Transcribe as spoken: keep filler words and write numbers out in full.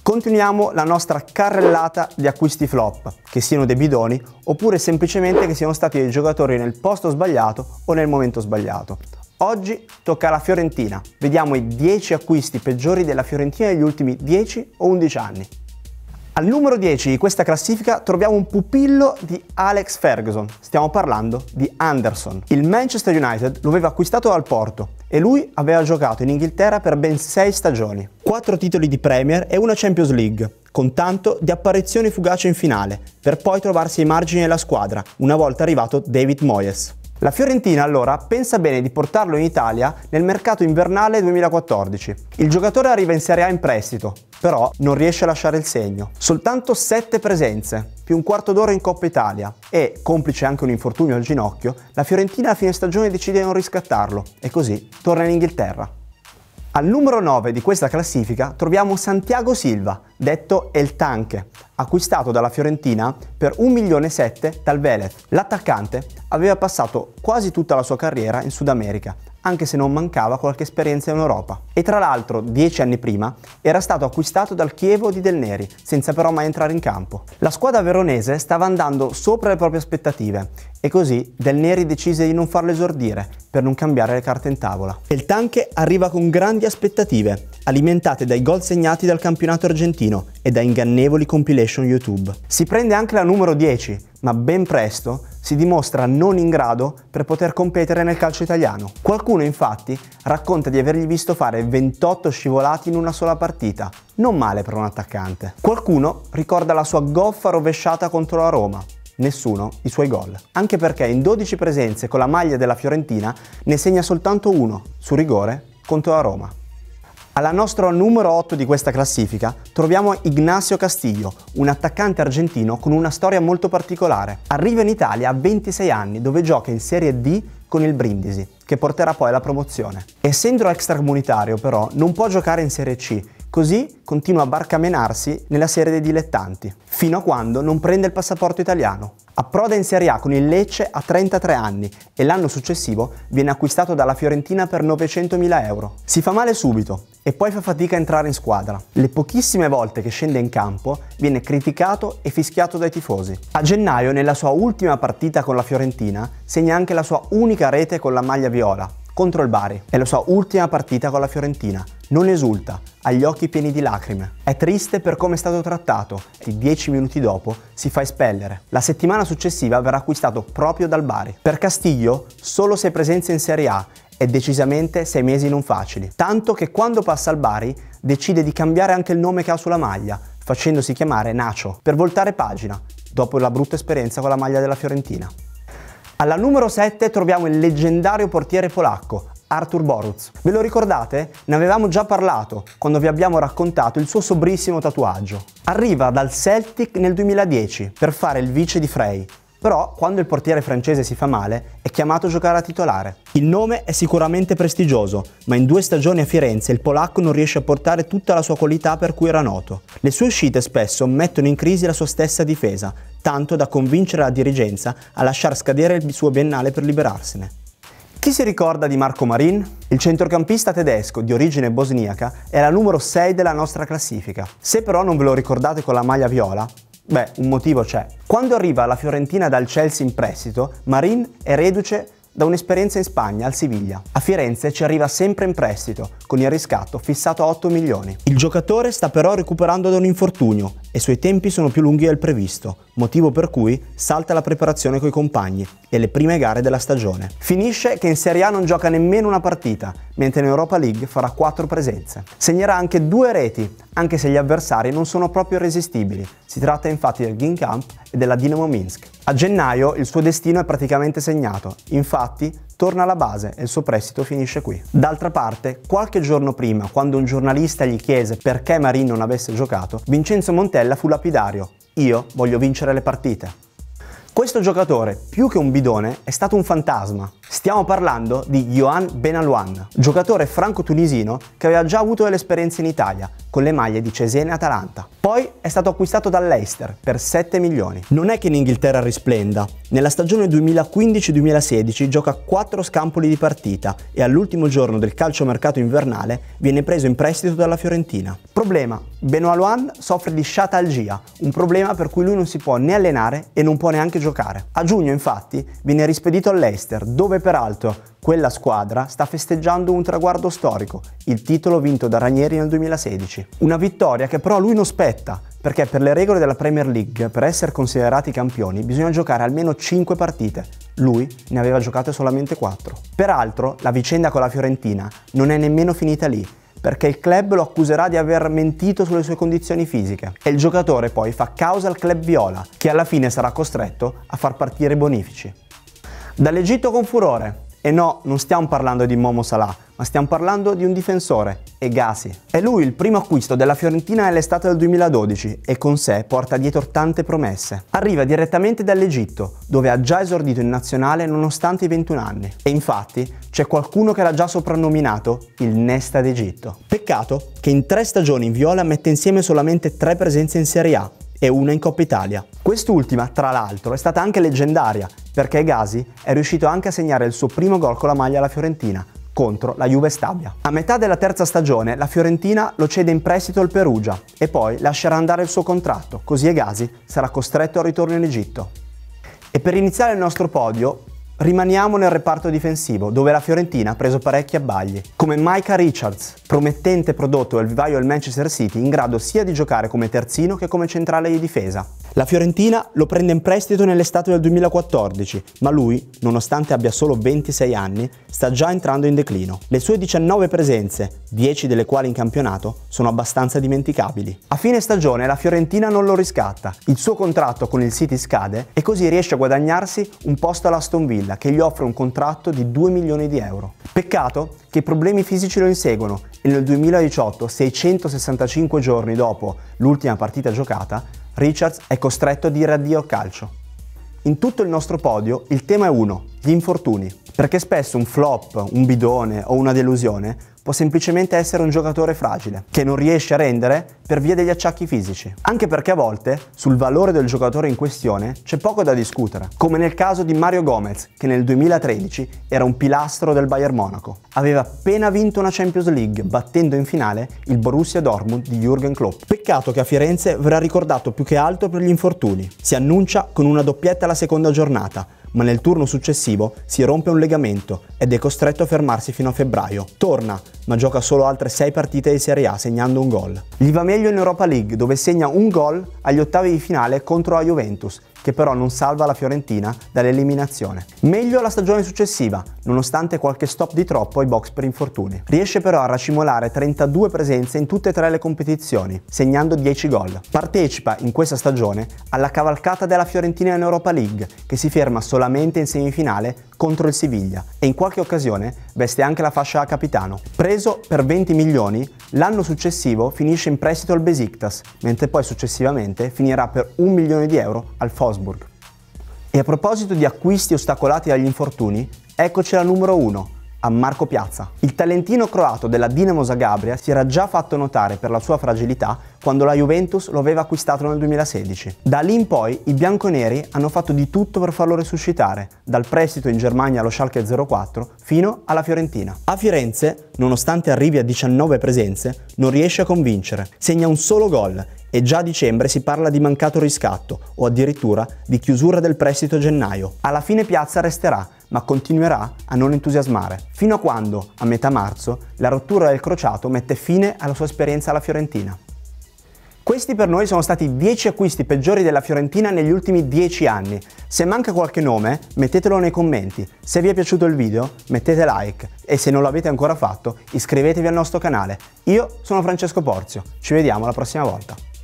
Continuiamo la nostra carrellata di acquisti flop, che siano dei bidoni oppure semplicemente che siano stati dei giocatori nel posto sbagliato o nel momento sbagliato. Oggi tocca alla Fiorentina, vediamo i dieci acquisti peggiori della Fiorentina negli ultimi dieci o undici anni. Al numero dieci di questa classifica troviamo un pupillo di Alex Ferguson, stiamo parlando di Anderson. Il Manchester United lo aveva acquistato dal Porto e lui aveva giocato in Inghilterra per ben sei stagioni, quattro titoli di Premier e una Champions League, con tanto di apparizioni fugaci in finale, per poi trovarsi ai margini della squadra, una volta arrivato David Moyes. La Fiorentina allora pensa bene di portarlo in Italia nel mercato invernale duemilaquattordici. Il giocatore arriva in Serie A in prestito, però non riesce a lasciare il segno. Soltanto sette presenze, più un quarto d'ora in Coppa Italia e, complice anche un infortunio al ginocchio, la Fiorentina a fine stagione decide di non riscattarlo e così torna in Inghilterra. Al numero nove di questa classifica troviamo Santiago Silva, detto El Tanque, acquistato dalla Fiorentina per un milione e sette dal Vélez. L'attaccante aveva passato quasi tutta la sua carriera in Sud America, anche se non mancava qualche esperienza in Europa. E tra l'altro, dieci anni prima, era stato acquistato dal Chievo di Del Neri, senza però mai entrare in campo. La squadra veronese stava andando sopra le proprie aspettative e così Del Neri decise di non farlo esordire per non cambiare le carte in tavola. El Tanque arriva con grandi aspettative, alimentate dai gol segnati dal campionato argentino e da ingannevoli compilation YouTube. Si prende anche la numero dieci, ma ben presto si dimostra non in grado per poter competere nel calcio italiano. Qualcuno infatti racconta di avergli visto fare ventotto scivolati in una sola partita, non male per un attaccante. Qualcuno ricorda la sua goffa rovesciata contro la Roma, nessuno i suoi gol. Anche perché in dodici presenze con la maglia della Fiorentina ne segna soltanto uno, su rigore, contro la Roma. Alla nostra numero otto di questa classifica troviamo Ignacio Castillo, un attaccante argentino con una storia molto particolare. Arriva in Italia a ventisei anni dove gioca in Serie D con il Brindisi, che porterà poi alla promozione. Essendo extracomunitario però non può giocare in Serie C, così continua a barcamenarsi nella serie dei dilettanti, fino a quando non prende il passaporto italiano. Approda in Serie A con il Lecce a trentatré anni e l'anno successivo viene acquistato dalla Fiorentina per novecentomila euro. Si fa male subito e poi fa fatica a entrare in squadra. Le pochissime volte che scende in campo viene criticato e fischiato dai tifosi. A gennaio, nella sua ultima partita con la Fiorentina, segna anche la sua unica rete con la maglia viola, contro il Bari. È la sua ultima partita con la Fiorentina. Non esulta, ha gli occhi pieni di lacrime. È triste per come è stato trattato e dieci minuti dopo si fa espellere. La settimana successiva verrà acquistato proprio dal Bari. Per Castillo solo sei presenze in Serie A e decisamente sei mesi non facili. Tanto che quando passa al Bari decide di cambiare anche il nome che ha sulla maglia, facendosi chiamare Nacho, per voltare pagina, dopo la brutta esperienza con la maglia della Fiorentina. Alla numero sette troviamo il leggendario portiere polacco, Artur Boruc. Ve lo ricordate? Ne avevamo già parlato quando vi abbiamo raccontato il suo sobrissimo tatuaggio. Arriva dal Celtic nel duemiladieci per fare il vice di Frey, però quando il portiere francese si fa male è chiamato a giocare a titolare. Il nome è sicuramente prestigioso, ma in due stagioni a Firenze il polacco non riesce a portare tutta la sua qualità per cui era noto. Le sue uscite spesso mettono in crisi la sua stessa difesa, tanto da convincere la dirigenza a lasciar scadere il suo biennale per liberarsene. Chi si ricorda di Marco Marin? Il centrocampista tedesco di origine bosniaca è la numero sei della nostra classifica. Se però non ve lo ricordate con la maglia viola, beh, un motivo c'è. Quando arriva alla Fiorentina dal Chelsea in prestito, Marin è reduce da un'esperienza in Spagna, al Siviglia. A Firenze ci arriva sempre in prestito, con il riscatto fissato a otto milioni. Il giocatore sta però recuperando da un infortunio e i suoi tempi sono più lunghi del previsto, motivo per cui salta la preparazione coi compagni e le prime gare della stagione. Finisce che in Serie A non gioca nemmeno una partita, mentre in Europa League farà quattro presenze. Segnerà anche due reti, anche se gli avversari non sono proprio irresistibili. Si tratta infatti del Ginkamp e della Dinamo Minsk. A gennaio il suo destino è praticamente segnato, infatti torna alla base e il suo prestito finisce qui. D'altra parte, qualche giorno prima, quando un giornalista gli chiese perché Marin non avesse giocato, Vincenzo Montella fu lapidario: io voglio vincere le partite. Questo giocatore, più che un bidone, è stato un fantasma. Stiamo parlando di Yohan Benalouane, giocatore franco-tunisino che aveva già avuto delle esperienze in Italia, con le maglie di Cesena e Atalanta. Poi è stato acquistato dall'Leicester per sette milioni. Non è che in Inghilterra risplenda. Nella stagione duemilaquindici duemilasedici gioca quattro scampoli di partita e all'ultimo giorno del calciomercato invernale viene preso in prestito dalla Fiorentina. Problema: Benoît Louan soffre di sciatalgia, un problema per cui lui non si può né allenare e non può neanche giocare. A giugno infatti viene rispedito all'Leicester, dove peraltro quella squadra sta festeggiando un traguardo storico, il titolo vinto da Ranieri nel duemilasedici. Una vittoria che però a lui non spetta, perché per le regole della Premier League, per essere considerati campioni, bisogna giocare almeno cinque partite. Lui ne aveva giocate solamente quattro. Peraltro, la vicenda con la Fiorentina non è nemmeno finita lì, perché il club lo accuserà di aver mentito sulle sue condizioni fisiche e il giocatore poi fa causa al club viola, che alla fine sarà costretto a far partire i bonifici. Dall'Egitto con furore. E no, non stiamo parlando di Momo Salah, ma stiamo parlando di un difensore, Hegazi. È lui il primo acquisto della Fiorentina nell'estate del duemiladodici e con sé porta dietro tante promesse. Arriva direttamente dall'Egitto, dove ha già esordito in nazionale nonostante i ventuno anni. E infatti c'è qualcuno che l'ha già soprannominato il Nesta d'Egitto. Peccato che in tre stagioni in viola mette insieme solamente tre presenze in Serie A e una in Coppa Italia. Quest'ultima, tra l'altro, è stata anche leggendaria, perché Hegazi è riuscito anche a segnare il suo primo gol con la maglia alla Fiorentina, contro la Juve Stabia. A metà della terza stagione la Fiorentina lo cede in prestito al Perugia e poi lascerà andare il suo contratto, così Hegazi sarà costretto al ritorno in Egitto. E per iniziare il nostro podio, rimaniamo nel reparto difensivo, dove la Fiorentina ha preso parecchi abbagli, come Micah Richards, promettente prodotto dal vivaio del Manchester City, in grado sia di giocare come terzino che come centrale di difesa. La Fiorentina lo prende in prestito nell'estate del duemilaquattordici, ma lui, nonostante abbia solo ventisei anni, sta già entrando in declino. Le sue diciannove presenze, dieci delle quali in campionato, sono abbastanza dimenticabili. A fine stagione la Fiorentina non lo riscatta, il suo contratto con il City scade e così riesce a guadagnarsi un posto all'Aston Villa, che gli offre un contratto di due milioni di euro. Peccato che i problemi fisici lo inseguono e nel duemiladiciotto, seicentosessantacinque giorni dopo l'ultima partita giocata, Richards è costretto a dire addio al calcio. In tutto il nostro podio il tema è uno, gli infortuni, perché spesso un flop, un bidone o una delusione può semplicemente essere un giocatore fragile, che non riesce a rendere per via degli acciacchi fisici. Anche perché a volte sul valore del giocatore in questione c'è poco da discutere, come nel caso di Mario Gomez, che nel duemilatredici era un pilastro del Bayern Monaco. Aveva appena vinto una Champions League, battendo in finale il Borussia Dortmund di Jürgen Klopp. Peccato che a Firenze verrà ricordato più che altro per gli infortuni. Si annuncia con una doppietta alla seconda giornata, ma nel turno successivo si rompe un legamento ed è costretto a fermarsi fino a febbraio. Torna, ma gioca solo altre sei partite di Serie A segnando un gol. Gli va meglio in Europa League, dove segna un gol agli ottavi di finale contro la Juventus, che però non salva la Fiorentina dall'eliminazione. Meglio la stagione successiva, nonostante qualche stop di troppo ai box per infortuni. Riesce però a racimolare trentadue presenze in tutte e tre le competizioni, segnando dieci gol. Partecipa in questa stagione alla cavalcata della Fiorentina in Europa League, che si ferma solamente in semifinale contro il Siviglia e in qualche occasione veste anche la fascia da capitano. Preso per venti milioni, l'anno successivo finisce in prestito al Besiktas, mentre poi successivamente finirà per un milione di euro al Wolfsburg. E a proposito di acquisti ostacolati dagli infortuni, eccoci alla numero uno, a Marco Piazza. Il talentino croato della Dinamo Zagabria si era già fatto notare per la sua fragilità quando la Juventus lo aveva acquistato nel duemilasedici. Da lì in poi i bianconeri hanno fatto di tutto per farlo resuscitare, dal prestito in Germania allo Schalke zero quattro fino alla Fiorentina. A Firenze, nonostante arrivi a diciannove presenze, non riesce a convincere, segna un solo gol e già a dicembre si parla di mancato riscatto o addirittura di chiusura del prestito a gennaio. Alla fine Piazza resterà, ma continuerà a non entusiasmare, fino a quando, a metà marzo, la rottura del crociato mette fine alla sua esperienza alla Fiorentina. Questi per noi sono stati i dieci acquisti peggiori della Fiorentina negli ultimi dieci anni. Se manca qualche nome, mettetelo nei commenti. Se vi è piaciuto il video, mettete like e se non l'avete ancora fatto, iscrivetevi al nostro canale. Io sono Francesco Porzio, ci vediamo la prossima volta.